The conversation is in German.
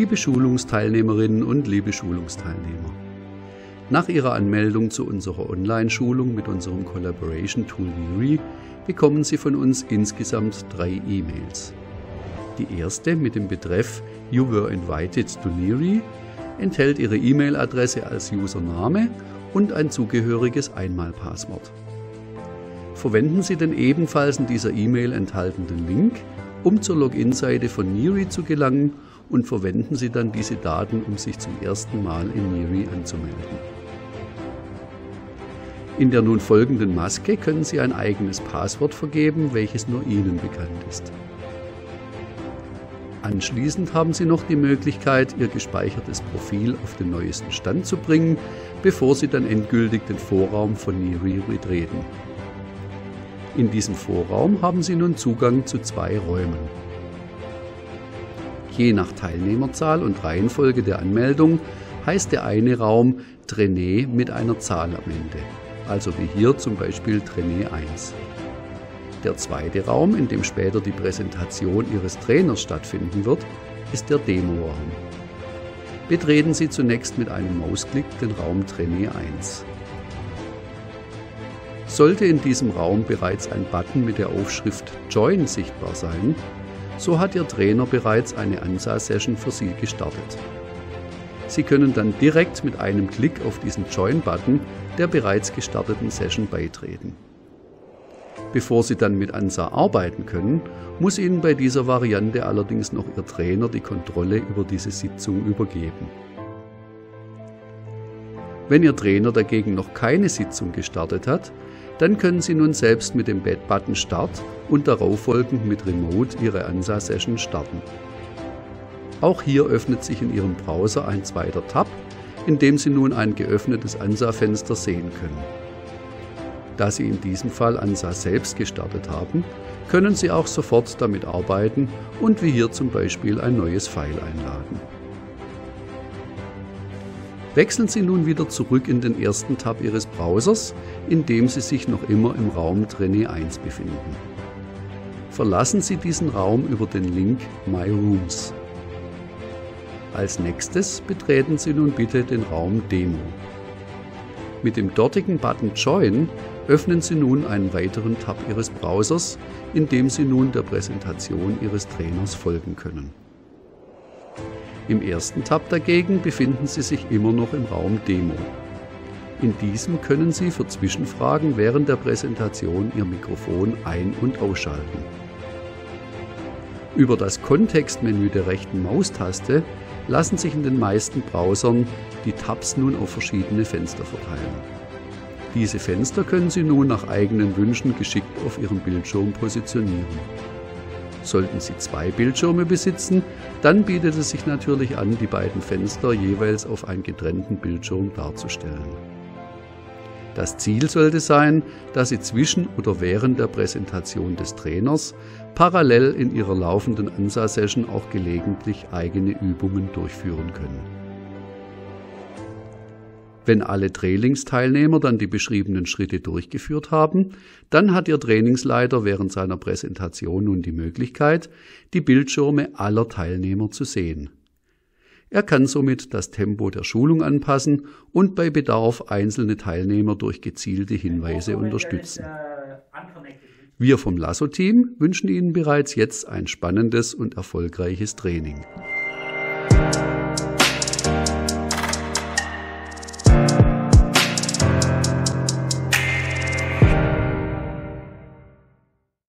Liebe Schulungsteilnehmerinnen und liebe Schulungsteilnehmer, nach Ihrer Anmeldung zu unserer Online-Schulung mit unserem Collaboration-Tool Neary bekommen Sie von uns insgesamt 3 E-Mails. Die erste mit dem Betreff You were invited to Neary enthält Ihre E-Mail-Adresse als Username und ein zugehöriges Einmalpasswort. Verwenden Sie den ebenfalls in dieser E-Mail enthaltenen Link, um zur Login-Seite von Neary zu gelangen, und verwenden Sie dann diese Daten, um sich zum ersten Mal in Neary anzumelden. In der nun folgenden Maske können Sie ein eigenes Passwort vergeben, welches nur Ihnen bekannt ist. Anschließend haben Sie noch die Möglichkeit, Ihr gespeichertes Profil auf den neuesten Stand zu bringen, bevor Sie dann endgültig den Vorraum von Neary betreten. In diesem Vorraum haben Sie nun Zugang zu 2 Räumen. Je nach Teilnehmerzahl und Reihenfolge der Anmeldung heißt der eine Raum Trainee mit einer Zahl am Ende, also wie hier zum Beispiel Trainee 1. Der zweite Raum, in dem später die Präsentation Ihres Trainers stattfinden wird, ist der Demo-Raum. Betreten Sie zunächst mit einem Mausklick den Raum Trainee 1. Sollte in diesem Raum bereits ein Button mit der Aufschrift Join sichtbar sein, so hat Ihr Trainer bereits eine ANSA-Session für Sie gestartet. Sie können dann direkt mit einem Klick auf diesen Join-Button der bereits gestarteten Session beitreten. Bevor Sie dann mit ANSA arbeiten können, muss Ihnen bei dieser Variante allerdings noch Ihr Trainer die Kontrolle über diese Sitzung übergeben. Wenn Ihr Trainer dagegen noch keine Sitzung gestartet hat, dann können Sie nun selbst mit dem Button Start und darauffolgend mit Remote Ihre ANSA-Session starten. Auch hier öffnet sich in Ihrem Browser ein zweiter Tab, in dem Sie nun ein geöffnetes ANSA-Fenster sehen können. Da Sie in diesem Fall ANSA selbst gestartet haben, können Sie auch sofort damit arbeiten und wie hier zum Beispiel ein neues File einladen. Wechseln Sie nun wieder zurück in den ersten Tab Ihres Browsers, in dem Sie sich noch immer im Raum Trainee 1 befinden. Verlassen Sie diesen Raum über den Link My Rooms. Als nächstes betreten Sie nun bitte den Raum Demo. Mit dem dortigen Button Join öffnen Sie nun einen weiteren Tab Ihres Browsers, in dem Sie nun der Präsentation Ihres Trainers folgen können. Im ersten Tab dagegen befinden Sie sich immer noch im Raum Demo. In diesem können Sie für Zwischenfragen während der Präsentation Ihr Mikrofon ein- und ausschalten. Über das Kontextmenü der rechten Maustaste lassen sich in den meisten Browsern die Tabs nun auf verschiedene Fenster verteilen. Diese Fenster können Sie nun nach eigenen Wünschen geschickt auf Ihrem Bildschirm positionieren. Sollten Sie 2 Bildschirme besitzen, dann bietet es sich natürlich an, die beiden Fenster jeweils auf einen getrennten Bildschirm darzustellen. Das Ziel sollte sein, dass Sie zwischen oder während der Präsentation des Trainers parallel in Ihrer laufenden ANSA-Session auch gelegentlich eigene Übungen durchführen können. Wenn alle Trainingsteilnehmer dann die beschriebenen Schritte durchgeführt haben, dann hat Ihr Trainingsleiter während seiner Präsentation nun die Möglichkeit, die Bildschirme aller Teilnehmer zu sehen. Er kann somit das Tempo der Schulung anpassen und bei Bedarf einzelne Teilnehmer durch gezielte Hinweise unterstützen. Wir vom Lasso-Team wünschen Ihnen bereits jetzt ein spannendes und erfolgreiches Training.